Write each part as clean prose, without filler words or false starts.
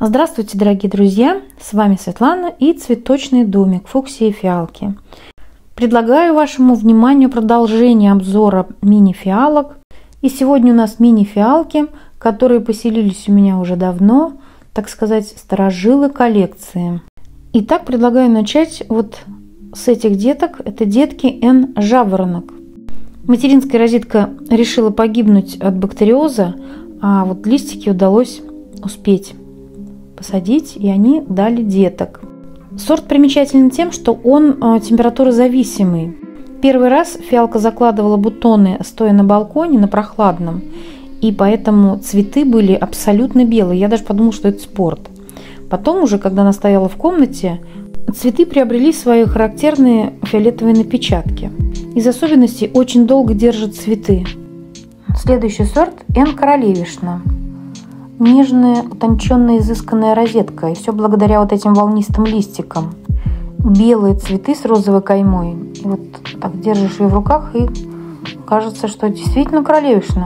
Здравствуйте, дорогие друзья! С вами Светлана и цветочный домик Фуксии и Фиалки. Предлагаю вашему вниманию продолжение обзора мини-фиалок. И сегодня у нас мини-фиалки, которые поселились у меня уже давно, так сказать, старожилы коллекции. Итак, предлагаю начать вот с этих деток. Это детки Н. Жаворонок. Материнская розетка решила погибнуть от бактериоза, а вот листики удалось успеть посадить, и они дали деток. Сорт примечателен тем, что он температурозависимый. Первый раз фиалка закладывала бутоны, стоя на балконе, на прохладном, и поэтому цветы были абсолютно белые. Я даже подумала, что это спорт. Потом уже, когда она стояла в комнате, цветы приобрели свои характерные фиолетовые напечатки. Из особенностей очень долго держат цветы. Следующий сорт Н. Королевишна. Нежная, утонченная, изысканная розетка. И все благодаря вот этим волнистым листикам. Белые цветы с розовой каймой. И вот так держишь ее в руках, и кажется, что действительно королевишна.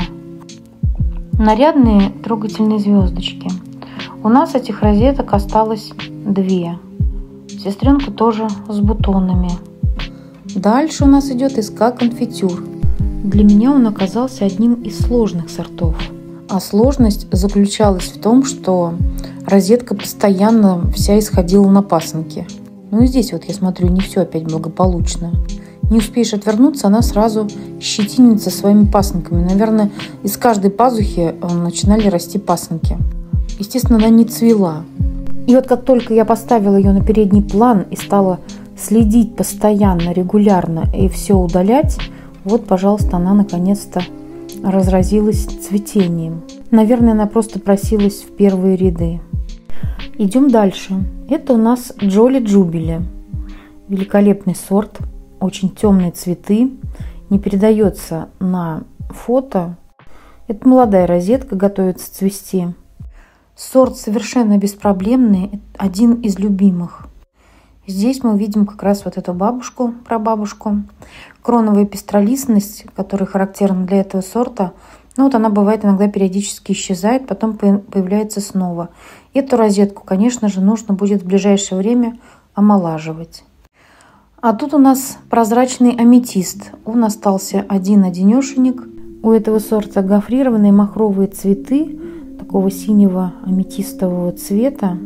Нарядные, трогательные звездочки. У нас этих розеток осталось 2. Сестренка тоже с бутонами. Дальше у нас идет СК Конфитюр. Для меня он оказался одним из сложных сортов. А сложность заключалась в том, что розетка постоянно вся исходила на пасынки. Ну и здесь вот я смотрю, не все опять благополучно. Не успеешь отвернуться, она сразу щетинится своими пасынками. Наверное, из каждой пазухи начинали расти пасынки. Естественно, она не цвела. И вот как только я поставила ее на передний план и стала следить постоянно, регулярно и все удалять, вот, пожалуйста, она наконец-то разразилась цветением. Наверное, она просто просилась в первые ряды. Идем дальше. Это у нас Джоли Джубили. Великолепный сорт, очень темные цветы, не передается на фото. Это молодая розетка, готовится цвести. Сорт совершенно беспроблемный, один из любимых. Здесь мы видим как раз вот эту бабушку, прабабушку. Кроновая пестролистность, которая характерна для этого сорта, ну вот она бывает иногда периодически исчезает, потом появляется снова. Эту розетку, конечно же, нужно будет в ближайшее время омолаживать. А тут у нас прозрачный аметист. Он остался один-одинешенек. У этого сорта гофрированные махровые цветы такого синего аметистового цвета.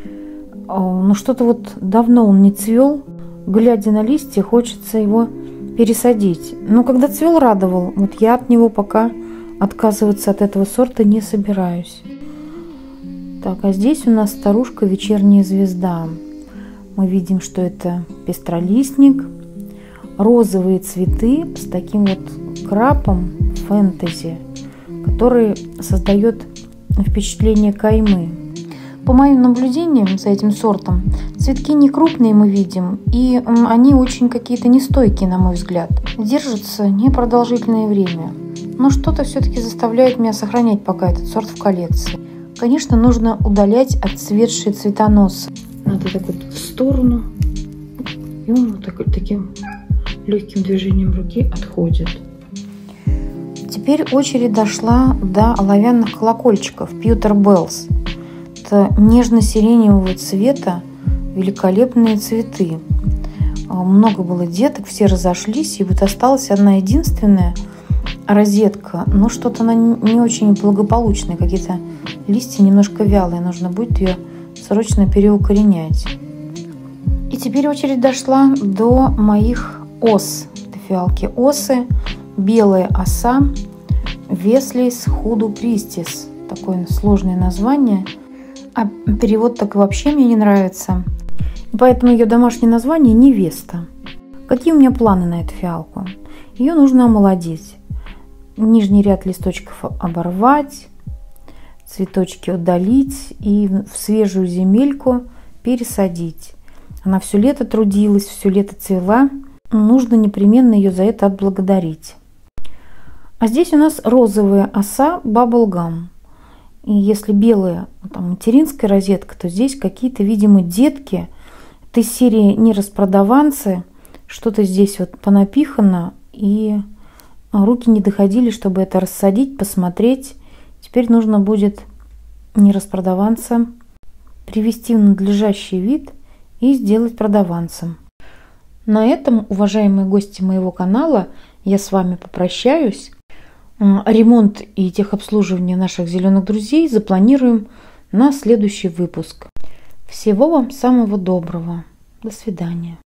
Но что-то вот давно он не цвел. Глядя на листья, хочется его пересадить. Но когда цвел, радовал. Вот я от него пока отказываться от этого сорта не собираюсь. Так, а здесь у нас старушка вечерняя звезда. Мы видим, что это пестролистник. Розовые цветы с таким вот крапом фэнтези, который создает впечатление каймы. По моим наблюдениям за этим сортом, цветки не крупные мы видим, и они очень какие-то нестойкие, на мой взгляд. Держатся непродолжительное время. Но что-то все-таки заставляет меня сохранять пока этот сорт в коллекции. Конечно, нужно удалять отцветшие цветоносы. Надо так вот в сторону, и он вот таким легким движением руки отходит. Теперь очередь дошла до оловянных колокольчиков Pewter Bells. Это нежно-сиреневого цвета, великолепные цветы. Много было деток, все разошлись, и вот осталась одна единственная розетка, но что-то она не очень благополучная, какие-то листья немножко вялые, нужно будет ее срочно переукоренять. И теперь очередь дошла до моих ос. Это фиалки осы, белая оса, Веслис худу пристис. Такое сложное название. А перевод так вообще мне не нравится. Поэтому ее домашнее название невеста. Какие у меня планы на эту фиалку? Ее нужно омолодить. Нижний ряд листочков оборвать, цветочки удалить и в свежую земельку пересадить. Она все лето трудилась, все лето цвела. Нужно непременно ее за это отблагодарить. А здесь у нас розовая оса Bubblegum. И если белая там, материнская розетка, то здесь какие-то, видимо, детки. Это из серии не распродаванцы. Что-то здесь вот понапихано, и руки не доходили, чтобы это рассадить, посмотреть. Теперь нужно будет не распродаванца привести в надлежащий вид и сделать продаванцем. На этом, уважаемые гости моего канала, я с вами попрощаюсь. Ремонт и техобслуживание наших зеленых друзей запланируем на следующий выпуск. Всего вам самого доброго. До свидания.